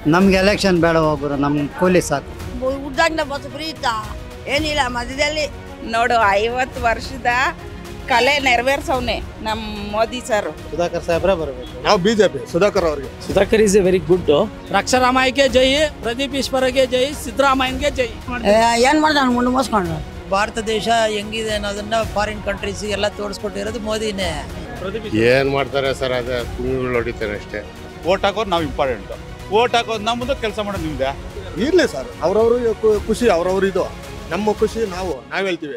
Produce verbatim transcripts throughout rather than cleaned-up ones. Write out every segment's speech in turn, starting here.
ನಮ್ಗೆ ಎಲೆಕ್ಷನ್ ಬೇಡ ಹೋಗ್ರು, ನಮ್ಗೆ ಕೂಲಿ ಸಾಕು. ಉದ್ದಾಗಿನ ಬಸ್ ಫ್ರೀ ಇತ್ತಾ ಏನಿಲ್ಲ ಮಧ್ಯದಲ್ಲಿ ನೋಡು ಐವತ್ತು ವರ್ಷದ ಕಲೆ ನೆರವೇರ್ಸವ್ನೆ ನಮ್ಮ ಮೋದಿ ಸರ್. ಸುಧಾಕರ್ ಸಾಹೇಬ್ರೆ ಬರಬೇಕು. ನಾವು ಬಿಜೆಪಿ ಸುಧಾಕರ್ ಅವರಿಗೆ. Sudhakar is a very good. ರಕ್ಷಾರಾಮಯ್ಯಗೆ ಜೈ, ಪ್ರದೀಪ್ ಈಶ್ವರಗೆ ಜೈ, ಸಿದ್ದರಾಮಯ್ಯಗೆ ಜೈ. ಏನ್ ಮಾಡ್ದ ಮುಂದೆ ಮೋಸ್ಕೊಂಡ್ರು. ಭಾರತ ದೇಶ ಹೆಂಗಿದೆ ಅನ್ನೋದನ್ನ ಫಾರಿನ್ ಕಂಟ್ರೀಸ್ ಎಲ್ಲ ತೋರಿಸ್ಕೊಟ್ಟಿರೋದು ಮೋದಿನೇ. ಏನ್ ಮಾಡ್ತಾರೆ ಸರ್, ಅದೇ ಕುಂಗುಗಳು ಹೊಡಿತಾರೆ ಅಷ್ಟೇ. ಓಟ್ ಹಾಕೋದು ನಾವು ಇಂಪಾರ್ಟೆಂಟ್. ಓಟ್ ಹಾಕೋದು ನಮ್ಮದು, ಕೆಲಸ ಮಾಡೋದು ನಿಮ್ದೆ. ಇರ್ಲಿ ಸರ್, ಅವ್ರವ್ರು ಖುಷಿ, ಅವ್ರವ್ರು ಇದು ನಮ್ಮ ಖುಷಿ. ನಾವು ನಾವ್ ಹೇಳ್ತೀವಿ.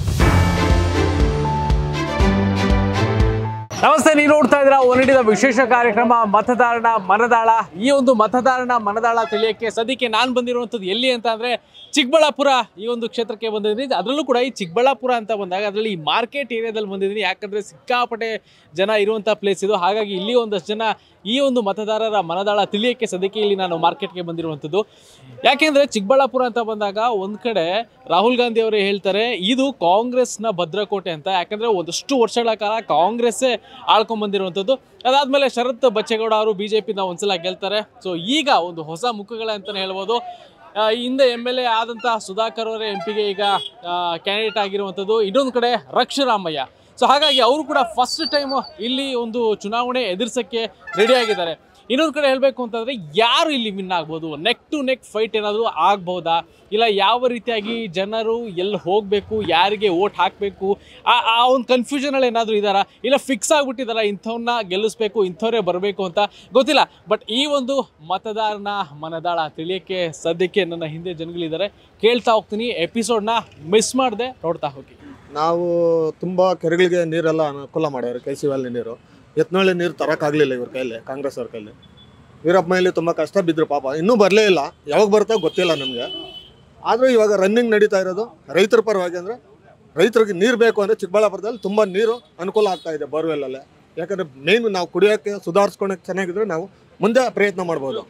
ನಮಸ್ತೆ, ನೀವು ನೋಡ್ತಾ ಇದ್ದೀರಾ ಒನಿಡಿದ ವಿಶೇಷ ಕಾರ್ಯಕ್ರಮ ಮತದಾರನ ಮನದಾಳ. ಈ ಒಂದು ಮತದಾರನ ಮನದಾಳ ತಿಳಿಯಕ್ಕೆ ಸದ್ಯಕ್ಕೆ ನಾನು ಬಂದಿರುವಂಥದ್ದು ಎಲ್ಲಿ ಅಂತ ಅಂದರೆ ಚಿಕ್ಕಬಳ್ಳಾಪುರ ಈ ಒಂದು ಕ್ಷೇತ್ರಕ್ಕೆ ಬಂದಿದ್ದೀನಿ. ಅದರಲ್ಲೂ ಕೂಡ ಈ ಚಿಕ್ಕಬಳ್ಳಾಪುರ ಅಂತ ಬಂದಾಗ ಅದರಲ್ಲಿ ಈ ಮಾರ್ಕೆಟ್ ಏರಿಯಾದಲ್ಲಿ ಬಂದಿದ್ದೀನಿ. ಯಾಕಂದರೆ ಸಿಕ್ಕಾಪಟ್ಟೆ ಜನ ಇರುವಂಥ ಪ್ಲೇಸ್ ಇದು. ಹಾಗಾಗಿ ಇಲ್ಲಿ ಒಂದಷ್ಟು ಜನ ಈ ಒಂದು ಮತದಾರರ ಮನದಾಳ ತಿಳಿಯೋಕ್ಕೆ ಸದ್ಯಕ್ಕೆ ಇಲ್ಲಿ ನಾನು ಮಾರ್ಕೆಟ್ಗೆ ಬಂದಿರುವಂಥದ್ದು. ಯಾಕೆಂದರೆ ಚಿಕ್ಕಬಳ್ಳಾಪುರ ಅಂತ ಬಂದಾಗ ಒಂದು ಕಡೆ ರಾಹುಲ್ ಗಾಂಧಿ ಅವರೇ ಹೇಳ್ತಾರೆ ಇದು ಕಾಂಗ್ರೆಸ್ನ ಭದ್ರಕೋಟೆ ಅಂತ. ಯಾಕಂದರೆ ಒಂದಷ್ಟು ವರ್ಷಗಳ ಕಾಲ ಕಾಂಗ್ರೆಸ್ಸೇ ಆಳ್ಕೊಂಬಂದಿರುವಂಥದ್ದು. ಅದಾದಮೇಲೆ ಶರತ್ ಬಚ್ಚೇಗೌಡ ಅವರು ಬಿ ಜೆ ಪಿನ ಒಂದ್ಸಲ ಗೆಲ್ತಾರೆ. ಸೊ ಈಗ ಒಂದು ಹೊಸ ಮುಖಗಳೇ ಅಂತಲೇ ಹೇಳ್ಬೋದು. ಹಿಂದೆ ಎಮ್ ಎಲ್ ಎ ಆದಂಥ ಸುಧಾಕರ್ ಅವರೇ ಎಂ ಪಿಗೆ ಈಗ ಕ್ಯಾಂಡಿಡೇಟ್ ಆಗಿರುವಂಥದ್ದು. ಇನ್ನೊಂದು ಕಡೆ ರಕ್ಷಾರಾಮಯ್ಯ. ಸೊ ಹಾಗಾಗಿ ಅವರು ಕೂಡ ಫಸ್ಟ್ ಟೈಮು ಇಲ್ಲಿ ಒಂದು ಚುನಾವಣೆ ಎದುರಿಸೋಕ್ಕೆ ರೆಡಿ ಆಗಿದ್ದಾರೆ. ಇನ್ನೊಂದು ಕಡೆ ಹೇಳಬೇಕು ಅಂತಂದರೆ ಯಾರು ಇಲ್ಲಿ ವಿನ್ ಆಗ್ಬೋದು, ನೆಕ್ ಟು ನೆಕ್ ಫೈಟ್ ಏನಾದರೂ ಆಗ್ಬೋದಾ, ಇಲ್ಲ ಯಾವ ರೀತಿಯಾಗಿ ಜನರು ಎಲ್ಲಿ ಹೋಗಬೇಕು, ಯಾರಿಗೆ ಓಟ್ ಹಾಕಬೇಕು, ಆ ಆ ಒಂದು ಕನ್ಫ್ಯೂಷನಲ್ಲಿ ಏನಾದರೂ ಇದ್ದಾರಾ, ಇಲ್ಲ ಫಿಕ್ಸ್ ಆಗಿಬಿಟ್ಟಿದ್ದಾರಾ ಇಂಥವನ್ನ ಗೆಲ್ಲಿಸ್ಬೇಕು, ಇಂಥವರೇ ಬರಬೇಕು ಅಂತ ಗೊತ್ತಿಲ್ಲ. ಬಟ್ ಈ ಒಂದು ಮತದಾರನ ಮನದಾಳ ತಿಳಿಯೋಕ್ಕೆ ಸದ್ಯಕ್ಕೆ ನನ್ನ ಹಿಂದೆ ಜನಗಳಿದ್ದಾರೆ. ಕೇಳ್ತಾ ಹೋಗ್ತೀನಿ, ಎಪಿಸೋಡ್ನ ಮಿಸ್ ಮಾಡದೆ ನೋಡ್ತಾ ಹೋಗಿ. ನಾವು ತುಂಬ ಕೆರೆಗಳಿಗೆ ನೀರೆಲ್ಲ ಅನುಕೂಲ ಮಾಡ್ಯಾರ. ಕೆ ಸಿ ವ್ಯಾಲಿ ನೀರು, ಎತ್ನಳ್ಳಿ ನೀರು ತರೋಕ್ಕಾಗಲಿಲ್ಲ ಇವ್ರ ಕೈಯಲ್ಲಿ, ಕಾಂಗ್ರೆಸ್ ಅವ್ರ ಕೈಯಲ್ಲಿ. ವೀರಪ್ಪ ಮೊಯ್ಲಿ ತುಂಬ ಕಷ್ಟ ಬಿದ್ದರು ಪಾಪ, ಇನ್ನೂ ಬರಲೇ ಇಲ್ಲ. ಯಾವಾಗ ಬರ್ತೋ ಗೊತ್ತಿಲ್ಲ ನಮಗೆ. ಆದರೂ ಇವಾಗ ರನ್ನಿಂಗ್ ನಡೀತಾ ಇರೋದು ರೈತರ ಪರವಾಗಿ. ಅಂದರೆ ರೈತರಿಗೆ ನೀರು ಬೇಕು ಅಂದರೆ ಚಿಕ್ಕಬಳ್ಳಾಪುರದಲ್ಲಿ ತುಂಬ ನೀರು ಅನುಕೂಲ ಆಗ್ತಾ ಇದೆ ಬೋರ್ವೆಲ್ಲಲ್ಲೇ. ಯಾಕಂದರೆ ಮೇನ್ ನಾವು ಕುಡಿಯೋಕ್ಕೆ ಸುಧಾರಿಸ್ಕೊಳಕ್ಕೆ ಚೆನ್ನಾಗಿದ್ರೆ ನಾವು ಮುಂದೆ ಪ್ರಯತ್ನ ಮಾಡ್ಬೋದು.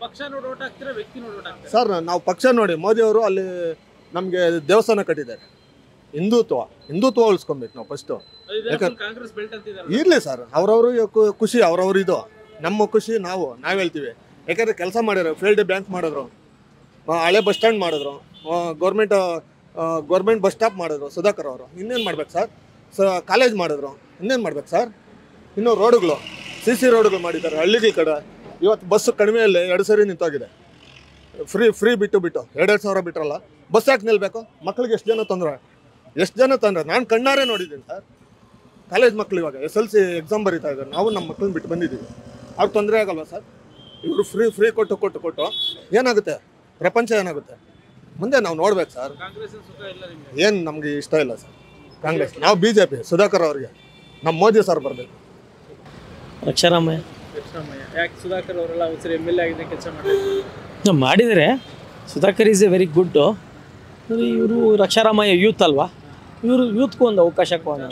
ಸರ್ ನಾವು ಪಕ್ಷ ನೋಡಿ, ಮೋದಿಯವರು ಅಲ್ಲಿ ನಮಗೆ ದೇವಸ್ಥಾನ ಕಟ್ಟಿದ್ದಾರೆ. ಹಿಂದುತ್ವ ಹಿಂದುತ್ವ ಉಳಿಸ್ಕೊಬೇಕು ನಾವು ಫಸ್ಟು. ಯಾಕಂದ್ರೆ ಇರಲಿ ಸರ್, ಅವ್ರವ್ರು ಖುಷಿ, ಅವ್ರವ್ರು ಇದು ನಮ್ಮ ಖುಷಿ. ನಾವು ನಾವು ಹೇಳ್ತೀವಿ. ಯಾಕಂದರೆ ಕೆಲಸ ಮಾಡಿದ್ರು, ಫೀಲ್ಡ್ ಬ್ಯಾಂಕ್ ಮಾಡಿದ್ರು, ಹಳೆ ಬಸ್ ಸ್ಟ್ಯಾಂಡ್ ಮಾಡಿದ್ರು, ಗೌರ್ಮೆಂಟ್ ಗೌರ್ಮೆಂಟ್ ಬಸ್ ಸ್ಟಾಪ್ ಮಾಡಿದ್ರು ಸುಧಾಕರ್ ಅವರು. ಇನ್ನೇನು ಮಾಡ್ಬೇಕು ಸರ್? ಸ ಕಾಲೇಜ್ ಮಾಡಿದ್ರು, ಇನ್ನೇನು ಮಾಡ್ಬೇಕು ಸರ್? ಇನ್ನು ರೋಡುಗಳು, ಸಿ ಸಿ ರೋಡುಗಳು ಮಾಡಿದ್ದಾರೆ ಹಳ್ಳಿಗಳ ಕಡೆ. ಇವತ್ತು ಬಸ್ಸು ಕಡಿಮೆಯಲ್ಲಿ ಎರಡು ಸರಿ ನಿಂತೋಗಿದೆ. ಫ್ರೀ ಫ್ರೀ ಬಿಟ್ಟು ಬಿಟ್ಟು ಎರಡೆರಡು ಸಾವಿರ ಬಿಟ್ಟರಲ್ಲ, ಬಸ್ ಯಾಕೆ ನಿಲ್ಲಬೇಕು? ಮಕ್ಕಳಿಗೆ ಎಷ್ಟು ಜನ ತೊಂದರೆ, ಎಷ್ಟು ಜನ ತೊಂದರೆ ನಾನು ಕಣ್ಣಾರೆ ನೋಡಿದ್ದೀನಿ ಸರ್. ಕಾಲೇಜ್ ಮಕ್ಕಳು ಇವಾಗ ಎಸ್ ಎಲ್ ಸಿ ಎಕ್ಸಾಮ್ ಬರೀತಾ ಇದ್ದಾರೆ. ನಾವು ನಮ್ಮ ಮಕ್ಕಳನ್ನ ಬಿಟ್ಟು ಬಂದಿದ್ದೀವಿ. ಅವ್ರು ತೊಂದರೆ ಆಗಲ್ವಾ ಸರ್? ಇವರು ಫ್ರೀ ಫ್ರೀ ಕೊಟ್ಟು ಕೊಟ್ಟು ಕೊಟ್ಟು ಏನಾಗುತ್ತೆ? ಪ್ರಪಂಚ ಏನಾಗುತ್ತೆ ಮುಂದೆ ನಾವು ನೋಡ್ಬೇಕು ಸರ್. ಏನು ನಮಗೆ ಇಷ್ಟ ಇಲ್ಲ ಸರ್ ಕಾಂಗ್ರೆಸ್. ನಾವು ಬಿ ಜೆ ಪಿ ಸುಧಾಕರ್ ಅವ್ರಿಗೆ, ನಮ್ಮ ಮೋದಿ ಸರ್ ಬರಬೇಕು. ರಕ್ಷಾರಾಮಯ್ಯ ಸುಧಾಕರ್ ಅವರೆಲ್ಲ ಒಂದ್ಸರಿ ಎಮ್ ಎಲ್ ಎ ಆಗಿದೆ, ಕೆಲಸ ಮಾಡಿದ್ರು ಮಾಡಿದರೆ Sudhakar is a very good. ಇವರು ರಕ್ಷಾರಾಮಯ್ಯ ಯೂತ್ ಅಲ್ವಾ, ಇವರು ಯೂತ್ಗೂ ಒಂದು ಅವಕಾಶ ಕೊಡೋಣ.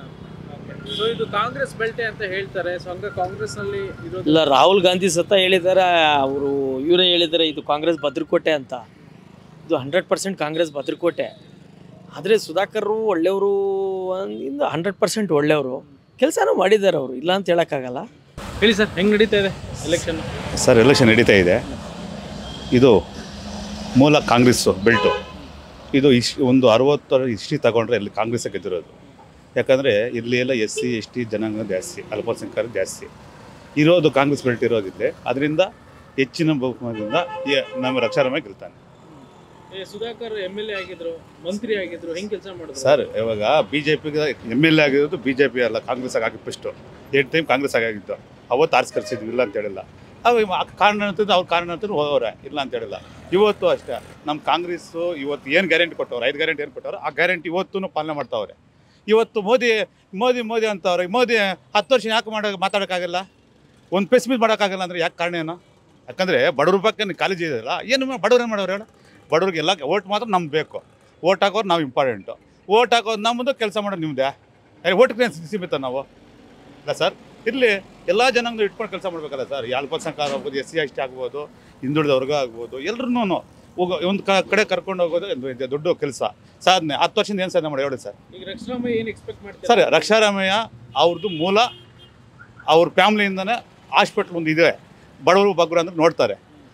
ಸೊ ಇದು ಕಾಂಗ್ರೆಸ್ ಬೆಲ್ಟೆ ಅಂತ ಹೇಳ್ತಾರೆ. ಸೊ ಹಂಗ ಕಾಂಗ್ರೆಸ್ ನಲ್ಲಿ ಇರೋದು ಇಲ್ಲ, ರಾಹುಲ್ ಗಾಂಧಿ ಸತ ಹೇಳಿದ್ದಾರೆ, ಅವರು ಇವರೇ ಹೇಳಿದ್ದಾರೆ ಇದು ಕಾಂಗ್ರೆಸ್ ಭದ್ರಕೋಟೆ ಅಂತ. ಇದು ಹಂಡ್ರೆಡ್ ಪರ್ಸೆಂಟ್ ಕಾಂಗ್ರೆಸ್ ಭದ್ರಕೋಟೆ. ಆದರೆ ಸುಧಾಕರ್ ಒಳ್ಳೆಯವರು, ಇಂದ ಹಂಡ್ರೆಡ್ ಪರ್ಸೆಂಟ್ ಒಳ್ಳೆಯವರು, ಕೆಲಸನೂ ಮಾಡಿದ್ದಾರೆ ಅವರು, ಇಲ್ಲ ಅಂತ ಹೇಳೋಕ್ಕಾಗಲ್ಲ. ಹೇಳಿ ಸರ್, ಹೆಂಗೆ ನಡೀತಾ ಇದೆ ಎಲೆಕ್ಷನ್? ಸರ್ ಎಲೆಕ್ಷನ್ ನಡೀತಾ ಇದೆ. ಇದು ಮೂಲ ಕಾಂಗ್ರೆಸ್ಸು ಬೆಲ್ಟು. ಇದು ಇಶ್ ಒಂದು ಅರವತ್ತರ ಹಿಸ್ಟ್ರಿ ತಗೊಂಡ್ರೆ ಇಲ್ಲಿ ಕಾಂಗ್ರೆಸ್ ಗೆದ್ದಿರೋದು. ಯಾಕಂದರೆ ಇಲ್ಲಿ ಎಲ್ಲ ಎಸ್ ಸಿ ಎಸ್ ಟಿ ಜನಾಂಗ ಜಾಸ್ತಿ, ಅಲ್ಪಸಂಖ್ಯಾತರು ಜಾಸ್ತಿ ಇರೋದು ಕಾಂಗ್ರೆಸ್ ಬೆಲ್ಟ್ ಇರೋದಿದೆ. ಅದರಿಂದ ಹೆಚ್ಚಿನ ಬಹುಮತದಿಂದ ನಮ್ಮ ರಕ್ಷಾರಾಮಯ್ಯ ಗೆಲ್ತಾನೆ. ಸುಧಾಕರ್ ಎಮ್ ಎಲ್ ಎ ಆಗಿದ್ರು, ಮಂತ್ರಿ ಆಗಿದ್ರು, ಹೆಂಗೆ ಕೆಲಸ ಮಾಡಿದ್ರು ಸರ್? ಇವಾಗ ಬಿ ಜೆ ಪಿಗೆ ಎಮ್ ಎಲ್ ಎ ಆಗಿರೋದು ಬಿ ಜೆ ಪಿ ಅಲ್ಲ, ಕಾಂಗ್ರೆಸ್ ಆಗಿ ಫಸ್ಟು ಎರಡು ಟೈಮ್ ಕಾಂಗ್ರೆಸ್ ಆಗಿತ್ತು. ಅವತ್ತು ಆರಿಸಿ ಕರ್ಸಿದ್ವಿ, ಇಲ್ಲ ಅಂತ ಹೇಳಿಲ್ಲ. ಅವು ಕಾರಣ ಅಂತಂದ್ರೆ ಅವ್ರ ಕಾರಣ ಅಂತಂದ್ರೆ ಹೋಗೋರೆ, ಇಲ್ಲ ಅಂತ ಹೇಳಿಲ್ಲ. ಇವತ್ತು ಅಷ್ಟೇ ನಮ್ಮ ಕಾಂಗ್ರೆಸ್ಸು ಇವತ್ತು ಏನು ಗ್ಯಾರಂಟಿ ಕೊಟ್ಟವ್ರು, ಐದು ಗ್ಯಾರಂಟಿ ಏನು ಕೊಟ್ಟವ್ರು, ಆ ಗ್ಯಾರಂಟಿ ಇವತ್ತೂ ಪಾಲನೆ ಮಾಡ್ತಾವ್ರೆ. ಇವತ್ತು ಮೋದಿ ಮೋದಿ ಮೋದಿ ಅಂತವ್ರೆ. ಮೋದಿ ಹತ್ತು ವರ್ಷ ಯಾಕೆ ಮಾಡೋ ಮಾತಾಡೋಕ್ಕಾಗಲ್ಲ, ಒಂದು ಪೆಸ್ ಮೀಸ್ ಮಾಡೋಕ್ಕಾಗಲ್ಲ ಅಂದರೆ ಯಾಕೆ ಕಾರಣ ಏನು? ಯಾಕಂದರೆ ಬಡವ್ರ ಬಗ್ಗೆ ಕಾಲೇಜ್ ಇದೆಯಲ್ಲ, ಏನು ಬಡವ್ರು ಏನು ಮಾಡೋರು ಹೇಳು? ಬಡವ್ರಿಗೆಲ್ಲ ಓಟ್ ಮಾತ್ರ ನಮ್ಗೆ ಬೇಕು. ಓಟ್ ಹಾಕೋರು ನಾವು ಇಂಪಾರ್ಟೆಂಟು. ಓಟ್ ಹಾಕೋದು ನಮ್ಮದು, ಕೆಲಸ ಮಾಡೋದು ನಿಮ್ಮದೇ. ಓಟ್ಗೆ ಸೀಮಿತ ನಾವು ಇಲ್ಲ ಸರ್. ಇರಲಿ, ಎಲ್ಲ ಜನಾಂಗ ಇಟ್ಕೊಂಡು ಕೆಲಸ ಮಾಡಬೇಕಲ್ಲ ಸರ್. ಅಲ್ಪಸಂಖ್ಯಾತ ಆಗ್ಬೋದು, ಎಸ್ ಸಿ ಎಸ್ ಟಿ ಆಗ್ಬೋದು, ಹಿಂದುಳಿದ ವರ್ಗ ಆಗ್ಬೋದು, ಎಲ್ಲರೂ ಹೋಗೋ ಒಂದು ಕಡೆ ಕರ್ಕೊಂಡು ಹೋಗೋದು ದೊಡ್ಡ ಕೆಲಸ, ಸಾಧನೆ. ಹತ್ತು ವರ್ಷದಿಂದ ಏನು ಸಾಧನೆ ಮಾಡಿ ಹೇಳಿ ಸರ್? ಈಗ ರಕ್ಷಾರಾಮಯ್ಯ ಏನು ಎಕ್ಸ್ಪೆಕ್ಟ್ ಮಾಡ್ತಾರೆ ಸರ್? ರಕ್ಷಾರಾಮಯ್ಯ ಅವ್ರದ್ದು ಮೂಲ ಅವ್ರ ಫ್ಯಾಮ್ಲಿಯಿಂದನೇ ಹಾಸ್ಪಿಟ್ಲ್ ಒಂದು ಇದೆ, ಬಡವರು ಬಗ್ಗರು ಅಂದ್ರೆ ನೋಡ್ತಾರೆ.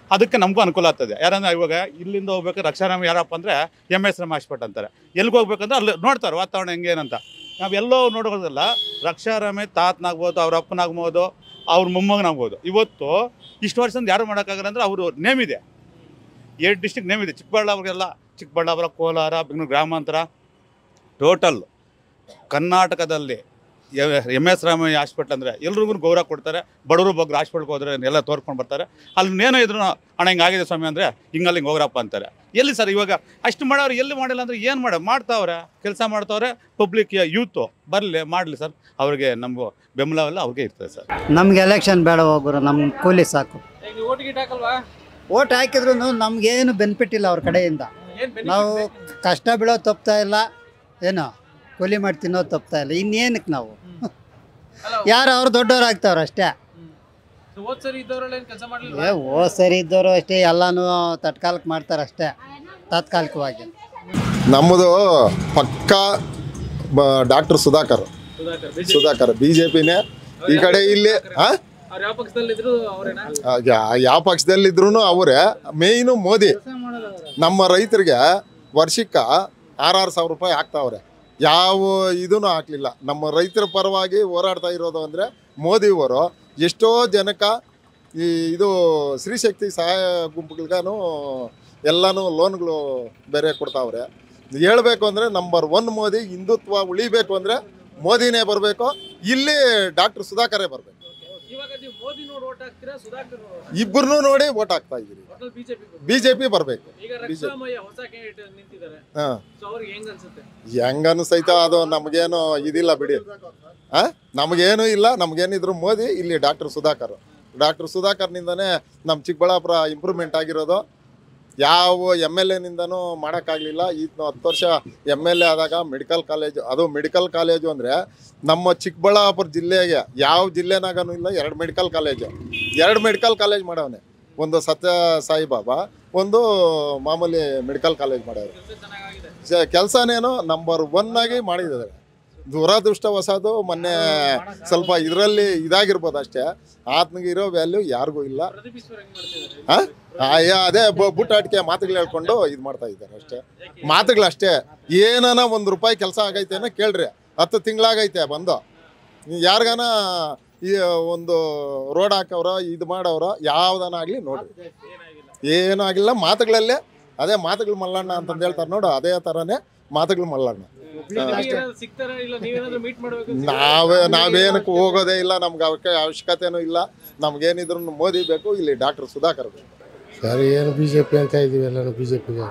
ಅದಕ್ಕೆ ನಮಗೂ ಅನುಕೂಲ ಆಗ್ತದೆ. ಯಾರಂದ್ರೆ ಇವಾಗ ಇಲ್ಲಿಂದ ಹೋಗ್ಬೇಕು ರಕ್ಷಾರಾಮ ಯಾರಪ್ಪ ಅಂದರೆ ಎಮ್ ಎಸ್ ರಾಮ ಹಾಸ್ಪಿಟಲ್ ಅಂತಾರೆ. ಎಲ್ಲಿಗೆ ಹೋಗ್ಬೇಕಂದ್ರೆ ಅಲ್ಲಿ ನೋಡ್ತಾರೆ ವಾತಾವರಣ ಹೆಂಗೇನಂತ. ನಾವೆಲ್ಲೋ ನೋಡೋದಿಲ್ಲ. ರಕ್ಷಾರಾಮೆ ತಾತನಾಗ್ಬೋದು, ಅವ್ರ ಅಪ್ಪನಾಗ್ಬೋದು, ಅವ್ರ ಮೊಮ್ಮಗನಾಗ್ಬೋದು. ಇವತ್ತು ಇಷ್ಟು ವರ್ಷದಿಂದ ಯಾರು ಮಾಡೋಕ್ಕಾಗಲ್ಲ ಅಂದರೆ ಅವರು ನೇಮ್ ಇದೆ, ಏಳು ಡಿಸ್ಟಿಕ್ ನೇಮ್ ಇದೆ. ಚಿಕ್ಕಬಳ್ಳಾಪುರಗೆಲ್ಲ ಚಿಕ್ಕಬಳ್ಳಾಪುರ, ಕೋಲಾರ, ಬೆಂಗಳೂರು ಗ್ರಾಮಾಂತರ, ಟೋಟಲ್ ಕರ್ನಾಟಕದಲ್ಲಿ ಎಮ್ ಎಸ್ ರಾಮಯ್ಯ ಹಾಸ್ಪಿಟ್ಲ್ ಅಂದರೆ ಎಲ್ರಿಗೂ ಗೌರವ ಕೊಡ್ತಾರೆ. ಬಡವರು ಬಗ್ಗೆ ಹಾಸ್ಪಿಟ್ಲ್ಗೆ ಹೋದ್ರೆ ಎಲ್ಲ ತೋರ್ಕೊಂಡು ಬರ್ತಾರೆ. ಅಲ್ಲಿ ಏನೋ ಇದ್ರು ಹಣ ಹಿಂಗಾಗಿದೆ ಸ್ವಾಮಿ ಅಂದರೆ ಹಿಂಗಲ್ಲಿ ಹಿಂಗೆ ಹೋಗ್ರಪ್ಪ ಅಂತಾರೆ. ಎಲ್ಲಿ ಸರ್ ಇವಾಗ ಅಷ್ಟು ಮಾಡೋರು ಎಲ್ಲಿ ಮಾಡಿಲ್ಲ ಅಂದರೆ ಏನು ಮಾಡ ಮಾಡ್ತಾವ್ರೆ ಕೆಲಸ ಮಾಡ್ತಾವ್ರೆ. ಪಬ್ಲಿಕ್ ಯೂತು ಬರಲಿ ಮಾಡಲಿ ಸರ್, ಅವ್ರಿಗೆ ನಮಗೂ ಬೆಂಬಲವೆಲ್ಲ ಅವ್ರಿಗೆ ಇರ್ತದೆ ಸರ್. ನಮ್ಗೆ ಎಲೆಕ್ಷನ್ ಬೇಡ ಹೋಗೋರು, ನಮ್ಗೆ ಕೂಲಿ ಸಾಕು. ಓಟ್ ಗೀಟ್ ಹಾಕಲ್ವಾ? ಓಟ್ ಹಾಕಿದ್ರು ನಮಗೇನು ಬೆನಿಫಿಟ್ ಇಲ್ಲ ಅವ್ರ ಕಡೆಯಿಂದ. ನಾವು ಕಷ್ಟ ಬೀಳೋದು ತಪ್ತಾ ಇಲ್ಲ, ಏನೋ ಕೂಲಿ ಮಾಡಿ ತಿನ್ನೋದು ತಪ್ತಾ ಇಲ್ಲ. ಇನ್ನೇನಕ್ಕೆ ನಾವು ಯಾರು ಅವ್ರು ದೊಡ್ಡವ್ರು ಆಗ್ತಾವ್ರು ಅಷ್ಟೇ. ಏ ಓ ಸರಿ ಇದ್ದವರು ಅಷ್ಟೇ, ಎಲ್ಲನೂ ತತ್ಕಾಲಕ್ಕೆ ಮಾಡ್ತಾರೆ ಅಷ್ಟೇ, ತಾತ್ಕಾಲಿಕವಾಗಿ. ನಮ್ಮದು ಪಕ್ಕ doctor Sudhakar Sudhakar B J ಪಿನೇ ಈ ಕಡೆ. ಇಲ್ಲಿ ಯಾವ ಪಕ್ಷದಲ್ಲಿದ್ರು ಅವರೇ ಮೇಯ್ನು. ಮೋದಿ ನಮ್ಮ ರೈತರಿಗೆ ವರ್ಷಕ್ಕೆ ಆರಾರು ಸಾವಿರ ರೂಪಾಯಿ ಹಾಕ್ತಾವ್ರೆ. ಯಾವ ಇದೂ ಹಾಕಲಿಲ್ಲ. ನಮ್ಮ ರೈತರ ಪರವಾಗಿ ಹೋರಾಡ್ತಾ ಇರೋದು ಅಂದರೆ ಮೋದಿಯವರು. ಎಷ್ಟೋ ಜನಕ್ಕೆ ಈ ಇದು ಸ್ತ್ರೀಶಕ್ತಿ ಸಹಾಯ ಗುಂಪುಗಳಿಗೂ ಎಲ್ಲನೂ ಲೋನ್ಗಳು ಬೇರೆ ಕೊಡ್ತಾವ್ರೆ. ಹೇಳಬೇಕು ಅಂದರೆ ನಂಬರ್ ಒನ್ ಮೋದಿ. ಹಿಂದುತ್ವ ಉಳಿಬೇಕು ಅಂದರೆ ಮೋದಿನೇ ಬರಬೇಕು. ಇಲ್ಲಿ ಡಾಕ್ಟರ್ ಸುಧಾಕರೇ ಬರಬೇಕು. ಇಬ್ಬರನ್ನೂ ನೋಡಿ ಓಟ್ ಹಾಕ್ತಾ ಇದ್ದೀರಿ. ಬಿಜೆಪಿ ಬರಬೇಕು. ಹಾಂ ಹೆಂಗ ಅನಿಸೈತ ಅದು ನಮಗೇನು ಇದಿಲ್ಲ ಬಿಡಿ. ಹಾಂ ನಮಗೇನು ಇಲ್ಲ. ನಮಗೇನಿದ್ರು ಮೋದಿ, ಇಲ್ಲಿ ಡಾಕ್ಟರ್ ಸುಧಾಕರ್. ಡಾಕ್ಟರ್ ಸುಧಾಕರ್ನಿಂದನೇ ನಮ್ಮ ಚಿಕ್ಕಬಳ್ಳಾಪುರ ಇಂಪ್ರೂವ್ಮೆಂಟ್ ಆಗಿರೋದು. ಯಾವ ಎಮ್ ಎಲ್ ಎನಿಂದನೂ ಮಾಡೋಕ್ಕಾಗಲಿಲ್ಲ. ಈ ಹತ್ತು ವರ್ಷ ಎಮ್ ಎಲ್ ಎ ಆದಾಗ ಮೆಡಿಕಲ್ ಕಾಲೇಜು, ಅದು ಮೆಡಿಕಲ್ ಕಾಲೇಜು ಅಂದರೆ ನಮ್ಮ ಚಿಕ್ಕಬಳ್ಳಾಪುರ ಜಿಲ್ಲೆಗೆ ಯಾವ ಜಿಲ್ಲೆನಾಗೂ ಇಲ್ಲ. ಎರಡು ಮೆಡಿಕಲ್ ಕಾಲೇಜು ಎರಡು ಮೆಡಿಕಲ್ ಕಾಲೇಜ್ ಮಾಡವನೆ. ಒಂದು ಸತ್ಯ ಸಾಯಿಬಾಬಾ, ಒಂದು ಮಾಮೂಲಿ ಮೆಡಿಕಲ್ ಕಾಲೇಜ್ ಮಾಡೋರು. ಕೆಲಸನೇನೋ ನಂಬರ್ ಒನ್ ಆಗಿ ಮಾಡಿದ್ದಾರೆ. ದುರದೃಷ್ಟ ಹೊಸದು. ಮೊನ್ನೆ ಸ್ವಲ್ಪ ಇದರಲ್ಲಿ ಇದಾಗಿರ್ಬೋದು ಅಷ್ಟೇ. ಆತನಿಗೆ ಇರೋ ವ್ಯಾಲ್ಯೂ ಯಾರಿಗೂ ಇಲ್ಲ. ಹಾಂ ಅದೇ ಬುಟ್ಟಾಟಿಕೆ ಮಾತುಗಳು ಹೇಳ್ಕೊಂಡು ಇದು ಮಾಡ್ತಾ ಇದ್ದಾರೆ ಅಷ್ಟೇ. ಮಾತುಗಳಷ್ಟೇ. ಏನಾನ ಒಂದು ರೂಪಾಯಿ ಕೆಲಸ ಆಗೈತೆ ಅನ್ನೋ ಕೇಳ್ರಿ. ಹತ್ತು ತಿಂಗಳಾಗೈತೆ ಬಂದು. ಯಾರಿಗಾನ ಈ ಒಂದು ರೋಡ್ ಹಾಕವ್ರ ಇದು ಮಾಡವ್ರ ಯಾವುದನ್ನ ಆಗಲಿ ನೋಡ್ರಿ, ಏನೂ ಆಗಿಲ್ಲ. ಮಾತುಗಳಲ್ಲೇ ಅದೇ ಮಾತುಗಳು ಮಲ್ಲಣ್ಣ ಅಂತಂದು ಹೇಳ್ತಾರೆ ನೋಡು, ಅದೇ ಥರನೇ ಮಾತುಗಳು ಮಲ್ಲಣ್ಣ. ನಾವೇ ನಾವೇನಕ್ಕೆ ಹೋಗೋದೇ ಇಲ್ಲ. ನಮ್ಗೆ ಅವಕ್ಕೆ ಅವಶ್ಯಕತೆನೂ ಇಲ್ಲ. ನಮ್ಗೇನಿದ್ರು ಮೋದಿ ಬೇಕು, ಇಲ್ಲಿ ಡಾಕ್ಟರ್ ಸುಧಾಕರ್ ಬೇಕು. ಸರ್ ಏನು ಬಿ ಜೆ ಪಿ ಅಂತ ಇದೀವಿ, ಎಲ್ಲರೂ ಬಿ ಜೆ ಪಿಗೆ.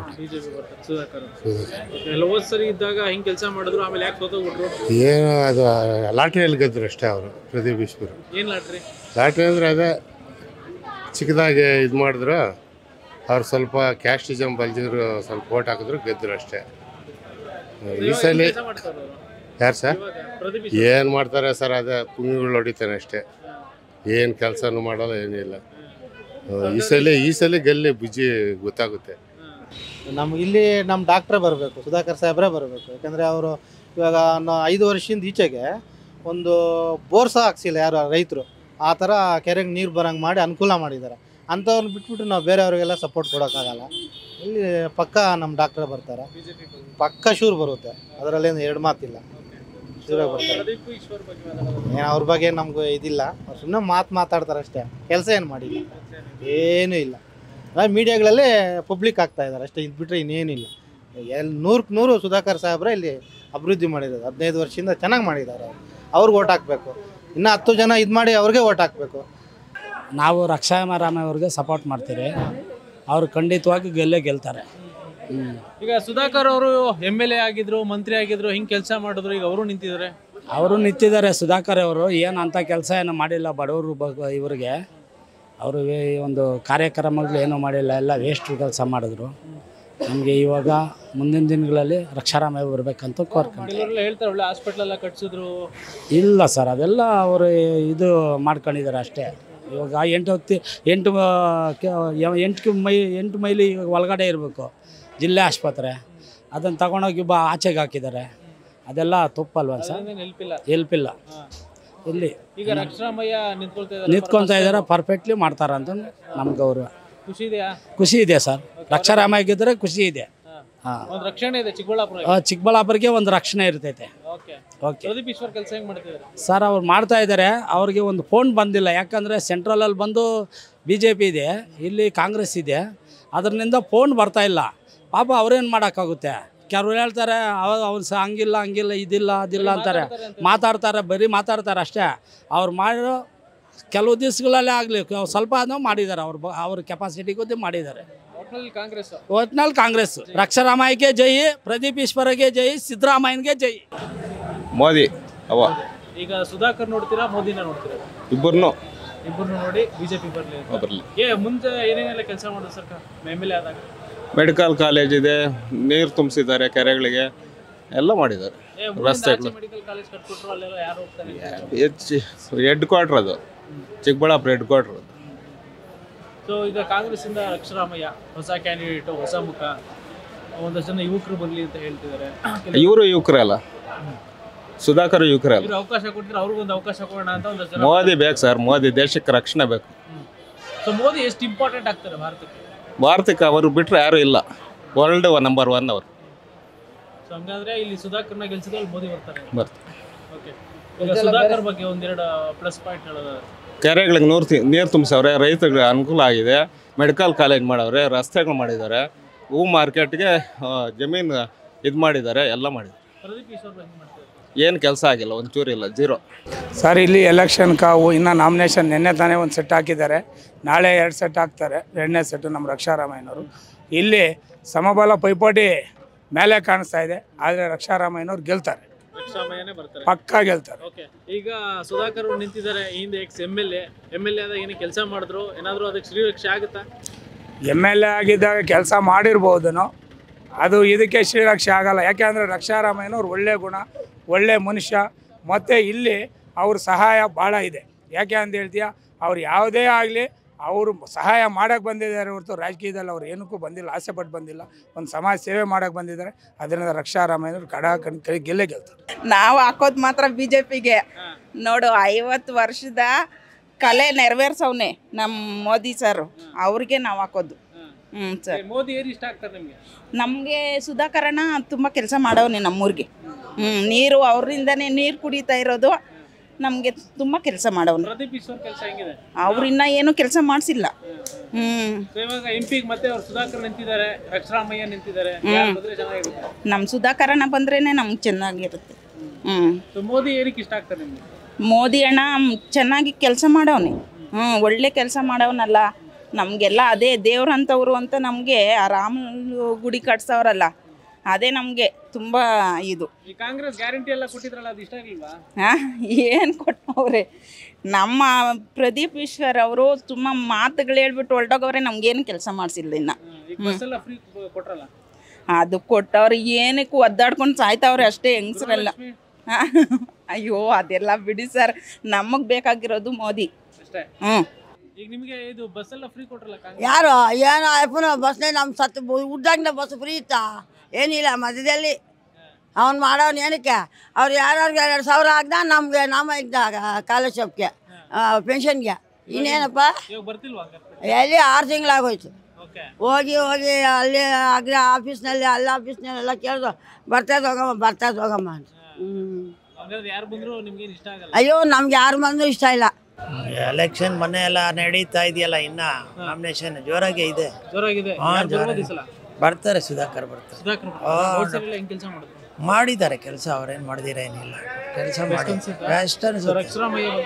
ಏನು ಅದು ಲಾಟ್ರಿಯಲ್ಲಿ ಗೆದ್ರು ಅಷ್ಟೇ ಅವರು. ಪ್ರದೀಪ್ ಈಶ್ವರ್ ಲಾಟ್ರಿ ಅಂದರೆ ಅದೇ ಚಿಕ್ಕದಾಗಿ ಇದು ಮಾಡಿದ್ರು. ಅವ್ರು ಸ್ವಲ್ಪ ಕ್ಯಾಸ್ಟಿಸಮ್ ಬಲ್ಜಿದ್ರು, ಸ್ವಲ್ಪ ಓಟ್ ಹಾಕಿದ್ರು, ಗೆದ್ರು ಅಷ್ಟೇ. ಈ ಸಲ ಯಾರು ಸರ್ ಏನು ಮಾಡ್ತಾರೆ ಸರ್? ಅದೇ ಪುಂಗಿಗಳು ಹೊಡಿತಾನೆ ಅಷ್ಟೇ. ಏನು ಕೆಲಸನೂ ಮಾಡೋಲ್ಲ, ಏನಿಲ್ಲ. ಈ ಸಲ ಈ ಸಲ ಗೆಲ್ಲಿ ಬುಜ್ಜಿ ಗೊತ್ತಾಗುತ್ತೆ. ನಮ್ಗೆ ಇಲ್ಲಿ ನಮ್ಮ ಡಾಕ್ಟ್ರೇ ಬರಬೇಕು, ಸುಧಾಕರ್ ಸಾಹೇಬ್ರೇ ಬರಬೇಕು. ಯಾಕಂದರೆ ಅವರು ಇವಾಗ ಐದು ವರ್ಷದಿಂದ ಈಚೆಗೆ ಒಂದು ಬೋರ್ ಸಹ ಹಾಕ್ಸಿಲ್ಲ ಯಾರು ರೈತರು. ಆ ಥರ ಕೆರೆಗೆ ನೀರು ಬರೋಂಗೆ ಮಾಡಿ ಅನುಕೂಲ ಮಾಡಿದ್ದಾರೆ. ಅಂಥವ್ರನ್ನ ಬಿಟ್ಬಿಟ್ಟು ನಾವು ಬೇರೆಯವ್ರಿಗೆಲ್ಲ ಸಪೋರ್ಟ್ ಕೊಡೋಕ್ಕಾಗಲ್ಲ. ಇಲ್ಲಿ ಪಕ್ಕ ನಮ್ಮ ಡಾಕ್ಟ್ರೇ ಬರ್ತಾರೆ, ಪಕ್ಕ ಶೂರ್ ಬರುತ್ತೆ. ಅದರಲ್ಲೇನು ಎರಡು ಮಾತಿಲ್ಲ, ಶೂರೇ ಬರ್ತಾರೆ. ಏನು ಅವ್ರ ಬಗ್ಗೆ ನಮ್ಗೆ ಇದಿಲ್ಲ. ಅವ್ರು ಸುಮ್ಮನೆ ಮಾತು ಮಾತಾಡ್ತಾರೆ ಅಷ್ಟೇ, ಕೆಲಸ ಏನು ಮಾಡಿಲ್ಲ, ಏನೂ ಇಲ್ಲ. ಅದೇ ಮೀಡಿಯಾಗಳಲ್ಲೇ ಪಬ್ಲಿಕ್ ಆಗ್ತಾ ಇದ್ದಾರೆ ಅಷ್ಟೇ. ಇದು ಬಿಟ್ಟರೆ ಇನ್ನೇನಿಲ್ಲ. ಎಲ್ಲಿ ನೂರಕ್ಕೆ ನೂರು ಸುಧಾಕರ್ ಸಾಹೇಬ್ರೆ ಇಲ್ಲಿ ಅಭಿವೃದ್ಧಿ ಮಾಡಿರೋದು. ಹದಿನೈದು ವರ್ಷದಿಂದ ಚೆನ್ನಾಗಿ ಮಾಡಿದ್ದಾರೆ. ಅವರು ಅವ್ರಿಗೆ ಓಟ್ ಹಾಕಬೇಕು. ಇನ್ನೂ ಹತ್ತು ಜನ ಇದು ಮಾಡಿ ಅವ್ರಿಗೆ ಓಟ್ ಹಾಕಬೇಕು. ನಾವು ರಕ್ಷಾರಾಮ ಅವ್ರಿಗೆ ಸಪೋರ್ಟ್ ಮಾಡ್ತೀರಿ. ಅವರು ಖಂಡಿತವಾಗಿ ಗೆಲ್ಲೇ ಗೆಲ್ತಾರೆ. ಈಗ ಸುಧಾಕರ್ ಅವರು ಎಮ್ ಎಲ್ ಎ ಆಗಿದ್ರು, ಮಂತ್ರಿ ಆಗಿದ್ರು, ಹಿಂಗೆ ಕೆಲಸ ಮಾಡಿದ್ರು. ಈಗ ಅವರು ನಿಂತಿದ್ದಾರೆ. ಅವರು ನಿಂತಿದ್ದಾರೆ. ಸುಧಾಕರ್ ಅವರು ಏನು ಅಂಥ ಕೆಲಸ ಏನು ಮಾಡಿಲ್ಲ ಬಡವರು ಇವರಿಗೆ. ಅವರು ಒಂದು ಕಾರ್ಯಕ್ರಮಗಳು ಏನೂ ಮಾಡಿಲ್ಲ, ಎಲ್ಲ ವೇಸ್ಟ್ ಕೆಲಸ ಮಾಡಿದ್ರು. ನಮಗೆ ಇವಾಗ ಮುಂದಿನ ದಿನಗಳಲ್ಲಿ ರಕ್ಷಾರಾಮ ಬರಬೇಕಂತ ಕೋರ್ಕೊಂಡು ಹೇಳ್ತಾರೆ. ಒಳ್ಳೆ ಹಾಸ್ಪಿಟ್ಲ್ ಎಲ್ಲ ಕಟ್ಸಿದ್ರು. ಇಲ್ಲ ಸರ್, ಅದೆಲ್ಲ ಅವರು ಇದು ಮಾಡ್ಕೊಂಡಿದ್ದಾರೆ ಅಷ್ಟೇ. ಇವಾಗ ಎಂಟು ಹೊತ್ತಿ ಎಂಟು ಎಂಟು ಮೈ ಎಂಟು ಮೈಲಿ ಇವಾಗ ಒಳಗಡೆ ಇರಬೇಕು ಜಿಲ್ಲೆ ಆಸ್ಪತ್ರೆ. ಅದನ್ನು ತಗೊಂಡೋಗಿ ಬಾ ಆಚೆಗೆ ಹಾಕಿದ್ದಾರೆ. ಅದೆಲ್ಲ ತಪ್ಪಲ್ವ ಸರ್? ನೆನಪಿಲ್ಲ ಎಲ್ಪಿಲ್ಲ. ಇಲ್ಲಿ ಈಗ ರಕ್ಷಾರಾಮಯ್ಯ ನಿಂತ್ಕೊಳ್ತಾ ನಿಂತ್ಕೊಳ್ತಾ ಇದ್ದಾರೆ, ಪರ್ಫೆಕ್ಟ್ಲಿ ಮಾಡ್ತಾರಂತ ನಮ್ಮ ಗೌರವ. ಖುಷಿ ಇದೆಯಾ? ಖುಷಿ ಇದೆ ಸರ್. ರಕ್ಷಾರಾಮಯ್ಯಗಿದ್ರೆ ಖುಷಿ ಇದೆ. ಹಾಂ, ಒಂದು ರಕ್ಷಣೆ ಇದೆ ಚಿಕ್ಕಬಳ್ಳಾಪುರ. ಚಿಕ್ಕಬಳ್ಳಾಪುರಕ್ಕೆ ಒಂದು ರಕ್ಷಣೆ ಇರ್ತೈತೆ. ಓಕೆ ಓಕೆ ಪ್ರದೀಪ್ ಈಶ್ವರ್ ಕೆಲಸ ಹೆಂಗೆ ಮಾಡ್ತಿದ್ದಾರೆ ಸರ್? ಅವ್ರು ಮಾಡ್ತಾ ಇದ್ದಾರೆ. ಅವ್ರಿಗೆ ಒಂದು ಫೋನ್ ಬಂದಿಲ್ಲ, ಯಾಕಂದರೆ ಸೆಂಟ್ರಲಲ್ಲಿ ಬಂದು ಬಿ ಜೆ ಪಿ ಇದೆ, ಇಲ್ಲಿ ಕಾಂಗ್ರೆಸ್ ಇದೆ, ಅದರಿಂದ ಫೋನ್ ಬರ್ತಾ ಇಲ್ಲ. ಪಾಪ ಅವ್ರೇನು ಮಾಡೋಕ್ಕಾಗುತ್ತೆ? ಕೆಲವ್ರು ಹೇಳ್ತಾರೆ ಅವ ಅವ್ನು ಸಹ ಹಂಗಿಲ್ಲ ಹಂಗಿಲ್ಲ ಇದಿಲ್ಲ ಅದಿಲ್ಲ ಅಂತಾರೆ, ಮಾತಾಡ್ತಾರೆ, ಬರೀ ಮಾತಾಡ್ತಾರೆ ಅಷ್ಟೇ. ಅವ್ರು ಮಾಡಿರೋ ಕೆಲವು ದಿವಸಗಳಲ್ಲೇ ಆಗಲಿ ಸ್ವಲ್ಪ ಅದನ್ನು ಮಾಡಿದ್ದಾರೆ, ಅವ್ರು ಅವ್ರ ಕೆಪಾಸಿಟಿಗೂ ಮಾಡಿದ್ದಾರೆ. ಒಟ್ನಲ್ಲಿ ಕಾಂಗ್ರೆಸ್ ಒಟ್ನಲ್ಲಿ ಕಾಂಗ್ರೆಸ್. ರಕ್ಷಾರಾಮಯ್ಯಗೆ ಜೈ, ಪ್ರದೀಪ್ ಈಶ್ವರಗೆ ಜೈ, ಸಿದ್ದರಾಮಯ್ಯನಿಗೆ ಜೈ. ಮೋದಿ ಅವ. ಈಗ ಸುಧಾಕರ್ ನೋಡ್ತೀರಾ, ಮೋದಿನ ನೋಡ್ತೀರಾ? ಇಬ್ಬರನ್ನು ಇಬ್ಬರನ್ನು ನೋಡಿ ಬಿಜೆಪಿ ಬರಲಿ ಬರಲಿ. ಏ ಮುಂಚೆ ಏನೇನೆಲ್ಲ ಕೆಲಸ ಮಾಡೋದು ಸರ್ಕಾರ ಎಮ್ ಎಲ್ ಎ ಆದಾಗ? ಮೆಡಿಕಲ್ ಕಾಲೇಜ್ ಇದೆ, ನೀರು ತುಂಬಿಸಿದ್ದಾರೆ ಕೆರೆಗಳಿಗೆ, ಎಲ್ಲ ಮಾಡಿದ್ದಾರೆ. ರಸ್ತೆಗಳು ಮೆಡಿಕಲ್ ಕಾಲೇಜ್ ಕಟ್ಕೊಟ್ರು, ಅಲ್ಲೆಲ್ಲ ಯಾರು ಹೋಗ್ತಾರೆ? ಹೆಚ್ಚು ಹೆಡ್ ಕ್ವಾರ್ಟರ್ ಅದು, ಚಿಕ್ಕಬಳ್ಳಾಪುರ ಹೆಡ್ ಕ್ವಾರ್ಟರ್ ಅದು. ಸೊ ಈಗ ಕಾಂಗ್ರೆಸ್ ಇಂದ ರಕ್ಷಾರಾಮಯ್ಯ ಹೊಸ ಕ್ಯಾಂಡಿಡೇಟ್, ಹೊಸ ಮುಖ, ಒಂದಷ್ಟು ಜನ ಯುವಕರು ಬರಲಿ ಅಂತ ಹೇಳ್ತಿದ್ದಾರೆ. ಇವರು ಯುವಕರೇ ಅಲ್ಲ, ಸುಧಾಕರ್ ಯುವಕರೇ ಅಲ್ಲ. ಇವರು ಅವಕಾಶ ಕೊಟ್ಟಿದ್ರೆ ಅವ್ರಿಗೊಂದು ಅವಕಾಶ ಕೊಡೋಣ ಅಂತ ಒಂದಷ್ಟು ಜನ. ಮೋದಿ ಬೇಕು ಸರ್, ಮೋದಿ ದೇಶಕ್ಕೆ ರಕ್ಷಣೆ ಬೇಕು. ಸೊ ಮೋದಿ ಎಷ್ಟು ಇಂಪಾರ್ಟೆಂಟ್ ಆಗ್ತಾರೆ ಭಾರತಕ್ಕೆ? ಭಾರತಕ್ಕೆ ಅವರು ಬಿಟ್ಟರೆ ಯಾರು ಇಲ್ಲ, ವರ್ಲ್ಡ್ ನಂಬರ್ ಒನ್ ಅವರು. ಸೊ ಹಂಗಾದ್ರೆ ಇಲ್ಲಿ ಸುಧಾಕರ್ನ ಗೆಲ್ಸಿದ್ರೆ ಅಲ್ಲಿ ಮೋದಿ ಬರ್ತಾರೆ. ಬರ್ತಾರೆ. ಓಕೆ, ಈಗ ಸುಧಾಕರ್ ಬಗ್ಗೆ ಒಂದೆರಡು ಪ್ಲಸ್ ಪಾಯಿಂಟ್ ಹೇಳೋದಾದ್ರೆ? ಕೆರೆಗಳಿಗೆ ನೂರು ನೀರು ತುಂಬಿಸವ್ರೆ, ರೈತರಿಗೆ ಅನುಕೂಲ ಆಗಿದೆ, ಮೆಡಿಕಲ್ ಕಾಲೇಜ್ ಮಾಡವ್ರೆ, ರಸ್ತೆಗಳು ಮಾಡಿದ್ದಾರೆ, ಹೂ ಮಾರ್ಕೆಟ್ಗೆ ಜಮೀನು ಇದು ಮಾಡಿದ್ದಾರೆ, ಎಲ್ಲ ಮಾಡಿದ್ದಾರೆ. ಪ್ರದೀಪ್ ಈಶ್ವರ್ ಬಗ್ಗೆ ಮಾಡ್ತಾರೆ ಏನು ಕೆಲಸ ಆಗಿಲ್ಲ, ಒಂಚೂರು ಇಲ್ಲ, ಜೀರೋ. ಸರ್ ಇಲ್ಲಿ ಎಲೆಕ್ಷನ್ ಕಾವು ಇನ್ನೂ ನಾಮಿನೇಷನ್ ನಿನ್ನೆ ತಾನೇ ಒಂದು ಸೆಟ್ ಹಾಕಿದ್ದಾರೆ, ನಾಳೆ ಎರಡು ಸೆಟ್ ಹಾಕ್ತಾರೆ. ಎರಡನೇ ಸೆಟ್ಟು ನಮ್ಮ ರಕ್ಷಾರಾಮಯ್ಯನವರು. ಇಲ್ಲಿ ಸಮಬಲ ಪೈಪೋಟಿ ಮೇಲೆ ಕಾಣಿಸ್ತಾ ಇದೆ, ಆದರೆ ರಕ್ಷಾರಾಮಯ್ಯನವ್ರು ಗೆಲ್ತಾರೆ, ರಕ್ಷಾರಾಮಯ್ಯನೇ ಬರ್ತಾರೆ, ಪಕ್ಕಾ ಗೆಲ್ತಾರೆ. ಓಕೆ, ಈಗ ಸುಧಾಕರ್ ಅವರು ನಿಂತಿದ್ದಾರೆ, ಹಿಂದೆ ex M L A M L A ಆದಾಗ ಏನೇ ಕೆಲಸ ಮಾಡಿದ್ರು, ಏನಾದರೂ ಅದಕ್ಕೆ ಶ್ರೀರಕ್ಷೆ ಆಗುತ್ತಾ? ಎಮ್ ಎಲ್ ಎ ಆಗಿದ್ದಾಗ ಕೆಲಸ ಮಾಡಿರ್ಬೋದನೋ, ಅದು ಇದಕ್ಕೆ ಶ್ರೀರಕ್ಷೆ ಆಗಲ್ಲ. ಯಾಕೆಂದರೆ ರಕ್ಷಾರಾಮಯ್ಯನವ್ರು ಒಳ್ಳೆ ಗುಣ, ಒಳ್ಳೆ ಮನುಷ್ಯ, ಮತ್ತು ಇಲ್ಲಿ ಅವ್ರ ಸಹಾಯ ಭಾಳ ಇದೆ. ಯಾಕೆ ಅಂತ ಹೇಳ್ತೀಯ, ಅವ್ರು ಯಾವುದೇ ಆಗಲಿ ಅವರು ಸಹಾಯ ಮಾಡೋಕ್ಕೆ ಬಂದಿದ್ದಾರೆ ಹೊರತು ರಾಜಕೀಯದಲ್ಲಿ ಅವ್ರು ಏನಕ್ಕೂ ಬಂದಿಲ್ಲ, ಆಸೆ ಪಟ್ಟು ಬಂದಿಲ್ಲ, ಒಂದು ಸಮಾಜ ಸೇವೆ ಮಾಡೋಕ್ಕೆ ಬಂದಿದ್ದಾರೆ. ಅದರಿಂದ ರಕ್ಷಾರಾಮಯ್ಯನವ್ರು ಕಡ ಕಣ್ ಕೈ ಗೆಲ್ಲೇ ಗೆಲ್ತಾರೆ. ನಾವು ಹಾಕೋದು ಮಾತ್ರ ಬಿ ಜೆ ಪಿಗೆ. ನೋಡು, ಐವತ್ತು ವರ್ಷದ ಕಲೆ ನೆರವೇರ್ಸವ್ನೆ ನಮ್ಮ ಮೋದಿ ಸರ್, ಅವ್ರಿಗೆ ನಾವು ಹಾಕೋದು. ಹ್ಞೂ ಸರ್. ಮೋದಿ ಏನು ಇಷ್ಟ ಆಗ್ತಾರೆ ನಿಮಗೆ? ನಮಗೆ ಸುಧಾಕರಣ ತುಂಬ ಕೆಲಸ ಮಾಡವನೆ ನಮ್ಮೂರಿಗೆ. ಹ್ಞೂ ನೀರು ಅವರಿಂದನೇ ನೀರು ಕುಡಿತಾ ಇರೋದು, ನಮಗೆ ತುಂಬ ಕೆಲಸ ಮಾಡವನು. ಪ್ರದೀಪ್ ಈಶ್ವರ್ ಕೆಲಸ ಹೆಂಗಿದೆ? ಅವ್ರಿನ್ನ ಏನು ಕೆಲಸ ಮಾಡಿಸಿಲ್ಲ. ಹ್ಞೂ ಇವಾಗ ಎಂ ಪಿ ಮತ್ತೆ ಅವ್ರು ಸುಧಾಕರ್ ನಿಂತಿದ್ದಾರೆ, ರಕ್ಷಾರಾಮಯ್ಯ ನಿಂತಿದ್ದಾರೆ, ಚೆನ್ನಾಗಿರುತ್ತೆ. ನಮ್ಮ ಸುಧಾಕರಣ ಬಂದ್ರೇ ನಮ್ಗೆ ಚೆನ್ನಾಗಿರುತ್ತೆ. ಹ್ಞೂ. ಸೊ ಮೋದಿ ಏನಕ್ಕೆ ಇಷ್ಟ ಆಗ್ತಾರೆ ನಿಮಗೆ? ಮೋದಿ ಅಣ್ಣ ಚೆನ್ನಾಗಿ ಕೆಲಸ ಮಾಡವನೆ. ಹ್ಞೂ ಒಳ್ಳೆ ಕೆಲಸ ಮಾಡವನಲ್ಲ, ನಮಗೆಲ್ಲ ಅದೇ ದೇವ್ರಂಥವ್ರು ಅಂತ ನಮಗೆ ಆ ರಾಮ ಗುಡಿ ಕಟ್ಸವ್ರಲ್ಲ, ಅದೇ ನಮಗೆ ತುಂಬ ಇದು. ಈ ಕಾಂಗ್ರೆಸ್ ಗ್ಯಾರಂಟಿ ಎಲ್ಲ ಕೊಟ್ಟಿದ್ರಲ್ಲ, ಅದು ಇಷ್ಟ ಆಗಿಲ್ವಾ? ಹಾಂ, ಏನು ಕೊಟ್ಟವ್ರೆ ನಮ್ಮ ಪ್ರದೀಪ್ ಈಶ್ವರ್ ಅವರು. ತುಂಬ ಮಾತುಗಳು ಹೇಳ್ಬಿಟ್ಟು ಹೊರಟೋಗವ್ರೆ, ನಮ್ಗೇನು ಕೆಲಸ ಮಾಡಿಸಿಲ್ಲ ಇನ್ನು. ಫ್ರೀ ಕೊಟ್ರಲ್ಲ, ಅದು ಕೊಟ್ಟವ್ರು ಏನಕ್ಕೂ ಒದ್ದಾಡ್ಕೊಂಡು ಸಾಯ್ತಾವ್ರೆ ಅಷ್ಟೇ, ಹೆಂಗಸ್ರೆಲ್ಲ. ಅಯ್ಯೋ ಅದೆಲ್ಲ ಬಿಡಿ ಸರ್, ನಮಗೆ ಬೇಕಾಗಿರೋದು ಮೋದಿ ಅಷ್ಟೇ. ಹ್ಞೂ. ಈಗ ನಿಮಗೆ ಇದು ಬಸ್ ಎಲ್ಲ ಫ್ರೀ ಕೊಟ್ರಲ್ಲ? ಯಾರು ಏನೋ ಅಪ್ಪನ ಬಸ್ನೇ ನಮ್ಮ ಸತ್ತು ಉದ್ದಾಗಿನ ಬಸ್ ಫ್ರೀ ಇತ್ತಾ? ಏನಿಲ್ಲ, ಮಧ್ಯದಲ್ಲಿ ಅವ್ನು ಮಾಡೋನು ಏನಕ್ಕೆ? ಅವ್ರು ಯಾರ್ಯಾರಿಗೆ ಎರಡು ಸಾವಿರ ಆಗ್ದ, ನಮಗೆ ನಾಮ ಇದ್ದಾಗ ಸ್ಕಾಲರ್ಶಿಪ್ಗೆ, ಪೆನ್ಷನ್ಗೆ. ಇನ್ನೇನಪ್ಪ ಎಲ್ಲಿ ಆರು ತಿಂಗಳಾಗೋಯ್ತು. ಹೋಗಿ ಹೋಗಿ ಅಲ್ಲಿ ಅಗ್ರ ಆಫೀಸ್ನಲ್ಲಿ ಅಲ್ಲಿ ಆಫೀಸ್ನಲ್ಲೆಲ್ಲ ಕೇಳಿದ್ರು, ಬರ್ತದೆ ಹೋಗಮ್ಮ ಬರ್ತದೆ ಹೋಗಮ್ಮ ಅಂತ. ಅಯ್ಯೋ ನಮ್ಗೆ ಯಾರು ಬಂದರೂ ಇಷ್ಟ ಇಲ್ಲ. ಎಲೆಕ್ಷನ್ ಮೊನ್ನೆ ಎಲ್ಲ ನಡೀತಾ ಇದೆಯಲ್ಲ, ಇನ್ನ ನಾಮಿನೇಷನ್ ಜೋರಾಗಿ ಇದೆ. ಜೋರಾಗಿದೆ. ಬರ್ತಾರೆ, ಸುಧಾಕರ್ ಬರ್ತಾರೆ. ಮಾಡಿದ್ದಾರೆ ಕೆಲಸ, ಅವ್ರೇನು ಮಾಡಿದಿರ ಏನಿಲ್ಲ, ಕೆಲಸ ಮಾಡಿ ಬೆಸ್ಟ್ ಅನ್ಸುತ್ತೆ.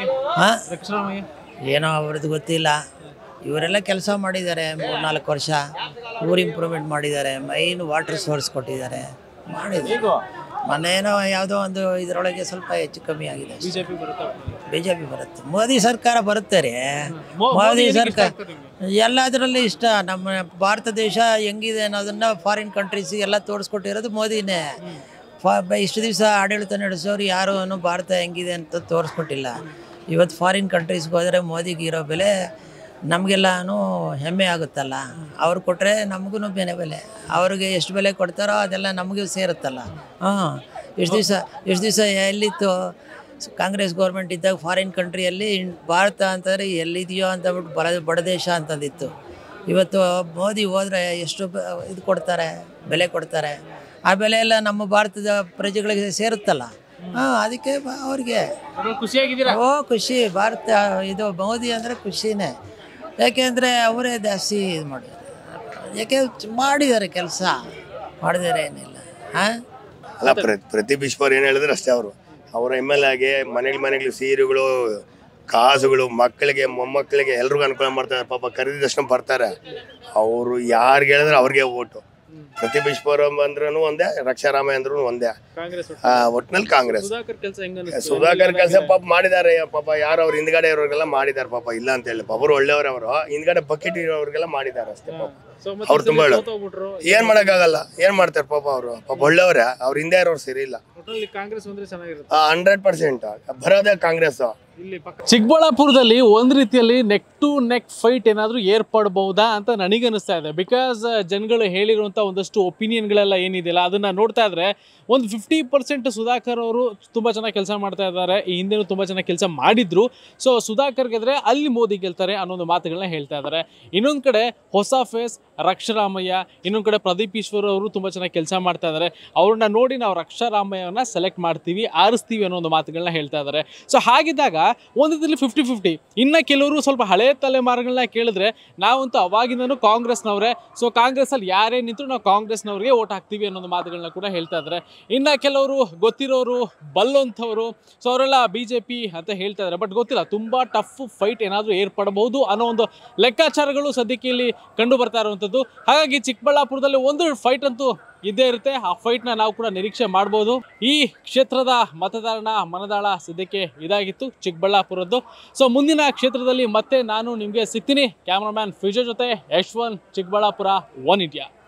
ಏನೋ ಅವ್ರದ್ದು ಗೊತ್ತಿಲ್ಲ, ಇವರೆಲ್ಲ ಕೆಲಸ ಮಾಡಿದ್ದಾರೆ. ಮೂರು ನಾಲ್ಕು ವರ್ಷ ಊರು ಇಂಪ್ರೂವ್ಮೆಂಟ್ ಮಾಡಿದ್ದಾರೆ, ಮೈನ್ ವಾಟರ್ ಸೋರ್ಸ್ ಕೊಟ್ಟಿದ್ದಾರೆ, ಮಾಡಿದ್ದಾರೆ. ಮೊನ್ನೇನೋ ಯಾವುದೋ ಒಂದು ಇದರೊಳಗೆ ಸ್ವಲ್ಪ ಹೆಚ್ಚು ಕಮ್ಮಿ ಆಗಿದೆ. ಬಿಜೆಪಿ ಬರುತ್ತೆ, ಬಿಜೆಪಿ ಬರುತ್ತೆ, ಮೋದಿ ಸರ್ಕಾರ ಬರುತ್ತೆ ರೀ. ಮೋದಿ ಸರ್ಕಾರ ಎಲ್ಲದರಲ್ಲೂ ಇಷ್ಟ. ನಮ್ಮ ಭಾರತ ದೇಶ ಹೆಂಗಿದೆ ಅನ್ನೋದನ್ನು ಫಾರಿನ್ ಕಂಟ್ರೀಸಿಗೆಲ್ಲ ತೋರಿಸ್ಕೊಟ್ಟಿರೋದು ಮೋದಿನೇ. ಫಾ ಇಷ್ಟು ದಿವಸ ಆಡಳಿತ ನಡೆಸೋರು ಯಾರೂ ಭಾರತ ಹೆಂಗಿದೆ ಅಂತ ತೋರಿಸ್ಕೊಟ್ಟಿಲ್ಲ. ಇವತ್ತು ಫಾರಿನ್ ಕಂಟ್ರೀಸ್ಗೆ ಹೋದರೆ ಮೋದಿಗೆ ಇರೋ ಬೆಲೆ ನಮಗೆಲ್ಲನೂ ಹೆಮ್ಮೆ ಆಗುತ್ತಲ್ಲ. ಅವ್ರು ಕೊಟ್ಟರೆ ನಮಗೂ ಬೆಲೆ ಬೆಲೆ ಅವ್ರಿಗೆ ಎಷ್ಟು ಬೆಲೆ ಕೊಡ್ತಾರೋ ಅದೆಲ್ಲ ನಮಗೂ ಸೇರುತ್ತಲ್ಲ. ಹಾಂ, ಎಷ್ಟು ದಿವಸ ಎಷ್ಟು ದಿವಸ ಎಲ್ಲಿತ್ತು ಕಾಂಗ್ರೆಸ್ ಗೌರ್ಮೆಂಟ್ ಇದ್ದಾಗ ಫಾರಿನ್ ಕಂಟ್ರಿಯಲ್ಲಿ ಭಾರತ ಅಂತಂದರೆ ಎಲ್ಲಿದೆಯೋ ಅಂತಂದ್ಬಿಟ್ಟು ಬಡ ಬಡ ದೇಶ ಅಂತಂದಿತ್ತು. ಇವತ್ತು ಮೋದಿ ಹೋದರೆ ಎಷ್ಟು ಬ- ಇದು ಕೊಡ್ತಾರೆ, ಬೆಲೆ ಕೊಡ್ತಾರೆ. ಆ ಬೆಲೆ ಎಲ್ಲ ನಮ್ಮ ಭಾರತದ ಪ್ರಜೆಗಳಿಗೆ ಸೇರುತ್ತಲ್ಲ. ಹಾಂ, ಅದಕ್ಕೆ ಬ- ಅವ್ರಿಗೆ ಖುಷಿಯಾಗಿದ್ದೀರಾ? ಓ ಖುಷಿ. ಭಾರತ ಇದು ಮೋದಿ ಅಂದರೆ ಖುಷಿನೇ. ಯಾಕೆಂದರೆ ಅವರೇ ಜಾಸ್ತಿ ಇದು ಮಾಡಿದ್ದಾರೆ. ಯಾಕೆ ಮಾಡಿದ್ದಾರೆ, ಕೆಲಸ ಮಾಡಿದ್ದಾರೆ ಏನಿಲ್ಲ. ಹಾಂ, ಅಲ್ಲ, ಪ್ರ ಪ್ರತಿ ಬಿಶ್ವರ್ ಏನು ಹೇಳಿದ್ರೆ ಅಷ್ಟೇ. ಅವರು ಅವರ ಎಮ್ ಎಲ್ ಎಗೆ ಮನೆಗೆ ಮನೆಗಳು ಸೀರೆಗಳು, ಕಾಸುಗಳು, ಮಕ್ಕಳಿಗೆ ಮೊಮ್ಮಕ್ಕಳಿಗೆ ಎಲ್ರಿಗೂ ಅನುಕೂಲ ಮಾಡ್ತಾರೆ. ಪಾಪ ಖರೀದಿದಷ್ಟು ಬರ್ತಾರೆ. ಅವರು ಯಾರಿಗೆ ಹೇಳಿದ್ರೆ ಅವ್ರಿಗೆ ಓಟು. ಪ್ರತಿ ಬಿಶ್ವರಂ ಅಂದ್ರೂ ಒಂದೇ, ರಕ್ಷಾರಾಮಯ್ಯ ಅಂದ್ರೂ ಒಂದೇ. ಒಟ್ಟಿನಲ್ಲಿ ಕಾಂಗ್ರೆಸ್. ಸುಧಾಕರ್ ಕೆಲಸ ಪಾಪ ಮಾಡಿದ್ದಾರೆ. ಪಾಪ ಯಾರು ಅವ್ರ ಹಿಂದ್ಗಡೆ ಇರೋರಿಗೆಲ್ಲ ಮಾಡಿದ್ದಾರೆ. ಪಾಪ ಇಲ್ಲ ಅಂತ ಹೇಳಿ, ಪಾಪ ಅವ್ರು ಒಳ್ಳೆಯವರು. ಅವರು ಹಿಂದ್ಗಡೆ ಬಕೆಟ್ ಇರೋರಿಗೆಲ್ಲ ಮಾಡಿದ್ದಾರೆ ಅಷ್ಟೇ. ಪಾಪ ಅವ್ರು ತುಂಬಾ ಒಳ್ಳೆ. ಏನ್ ಮಾಡಕ್ಕಾಗಲ್ಲ, ಏನ್ ಮಾಡ್ತಾರೆ ಪಾಪ ಅವರು. ಪಾಪ ಒಳ್ಳೆಯವ್ರೆ. ಅವ್ರ ಹಿಂದೆ ಇರೋರು ಸರಿ ಇಲ್ಲ. ಕಾಂಗ್ರೆಸ್ ಬಂದ್ರೆ ಚೆನ್ನಾಗಿರುತ್ತೆ. ಹಂಡ್ರೆಡ್ ಪರ್ಸೆಂಟ್ ಬರೋದೇ ಕಾಂಗ್ರೆಸ್. ಚಿಕ್ಕಬಳ್ಳಾಪುರದಲ್ಲಿ ಒಂದು ರೀತಿಯಲ್ಲಿ ನೆಕ್ ಟು ನೆಕ್ ಫೈಟ್ ಏನಾದರೂ ಏರ್ಪಡಬಹುದಾ ಅಂತ ನನಗನ್ನಿಸ್ತಾ ಇದೆ. ಬಿಕಾಸ್ ಜನಗಳು ಹೇಳಿರುವಂಥ ಒಂದಷ್ಟು ಒಪಿನಿಯನ್ಗಳೆಲ್ಲ ಏನಿದೆಯಲ್ಲ ಅದನ್ನು ನೋಡ್ತಾ ಇದ್ರೆ ಒಂದು ಫಿಫ್ಟಿ ಪರ್ಸೆಂಟ್ ಸುಧಾಕರ್ ಅವರು ತುಂಬ ಚೆನ್ನಾಗಿ ಕೆಲಸ ಮಾಡ್ತಾ ಇದ್ದಾರೆ. ಈ ಹಿಂದೆನೂ ತುಂಬ ಚೆನ್ನಾಗಿ ಕೆಲಸ ಮಾಡಿದ್ರು. ಸೊ ಸುಧಾಕರ್ ಗೆದ್ರೆ ಅಲ್ಲಿ ಮೋದಿ ಗೆಲ್ತಾರೆ ಅನ್ನೋ ಮಾತುಗಳನ್ನ ಹೇಳ್ತಾ ಇದ್ದಾರೆ. ಇನ್ನೊಂದು ಕಡೆ ಹೊಸ ಫೇಸ್ ರಕ್ಷಾರಾಮಯ್ಯ, ಇನ್ನೊಂದು ಕಡೆ ಪ್ರದೀಪ್ ಈಶ್ವರ್ ಅವರು ತುಂಬ ಚೆನ್ನಾಗಿ ಕೆಲಸ ಮಾಡ್ತಾ ಇದ್ದಾರೆ. ಅವ್ರನ್ನ ನೋಡಿ ನಾವು ರಕ್ಷಾರಾಮಯ್ಯನ ಸೆಲೆಕ್ಟ್ ಮಾಡ್ತೀವಿ, ಆರಿಸ್ತೀವಿ ಅನ್ನೋ ಒಂದು ಮಾತುಗಳನ್ನ ಹೇಳ್ತಾ ಇದ್ದಾರೆ. ಸೊ ಹಾಗಿದ್ದಾಗ ಒಂದು ರೀತಿಯಲ್ಲಿ ಫಿಫ್ಟಿ ಫಿಫ್ಟಿ. ಇನ್ನು ಕೆಲವರು ಸ್ವಲ್ಪ ಹಳೆ ತಲೆಮಾರುಗಳನ್ನ ಕೇಳಿದ್ರೆ ನಾವಂತೂ ಅವಾಗಿಂದನೂ ಕಾಂಗ್ರೆಸ್ನವರೇ, ಸೊ ಕಾಂಗ್ರೆಸ್ಸಲ್ಲಿ ಯಾರೇ ನಿಂತರೂ ನಾವು ಕಾಂಗ್ರೆಸ್ನವ್ರಿಗೆ ಓಟ್ ಹಾಕ್ತೀವಿ ಅನ್ನೋದು ಮಾತುಗಳನ್ನ ಕೂಡ ಹೇಳ್ತಾ ಇದ್ದಾರೆ. ಇನ್ನು ಕೆಲವರು ಗೊತ್ತಿರೋರು, ಬಲ್ಲೊಂಥವರು, ಸೊ ಅವರೆಲ್ಲ ಬಿ ಜೆ ಪಿ ಅಂತ ಹೇಳ್ತಾ ಇದ್ದಾರೆ. ಬಟ್ ಗೊತ್ತಿಲ್ಲ, ತುಂಬ ಟಫ್ ಫೈಟ್ ಏನಾದರೂ ಏರ್ಪಡಬಹುದು ಅನ್ನೋ ಒಂದು ಲೆಕ್ಕಾಚಾರಗಳು ಸದ್ಯಕ್ಕೆ ಇಲ್ಲಿ ಕಂಡು ಬರ್ತಾ ಇರುವಂಥದ್ದು. ಹಾಗಾಗಿ ಚಿಕ್ಕಬಳ್ಳಾಪುರದಲ್ಲಿ ಒಂದು ಫೈಟ್ ಅಂತೂ ಇದ್ದೇ ಇರುತ್ತೆ. ಆ ಫೈಟ್ನ ನಾವು ಕೂಡ ನಿರೀಕ್ಷೆ ಮಾಡ್ಬೋದು. ಈ ಕ್ಷೇತ್ರದ ಮತದಾರನ ಮನದಾಳ ಸದ್ಯಕ್ಕೆ ಇದಾಗಿತ್ತು ಚಿಕ್ಕಬಳ್ಳಾಪುರದ್ದು. ಸೊ ಮುಂದಿನ ಕ್ಷೇತ್ರದಲ್ಲಿ ಮತ್ತೆ ನಾನು ನಿಮಗೆ ಸಿಗ್ತೀನಿ. ಕ್ಯಾಮ್ರಾಮ್ಯಾನ್ ಫಿಜೋ ಜೊತೆ ಯಶ್ವಂತ್, ಚಿಕ್ಕಬಳ್ಳಾಪುರ, ಒನ್ ಇಂಡಿಯಾ.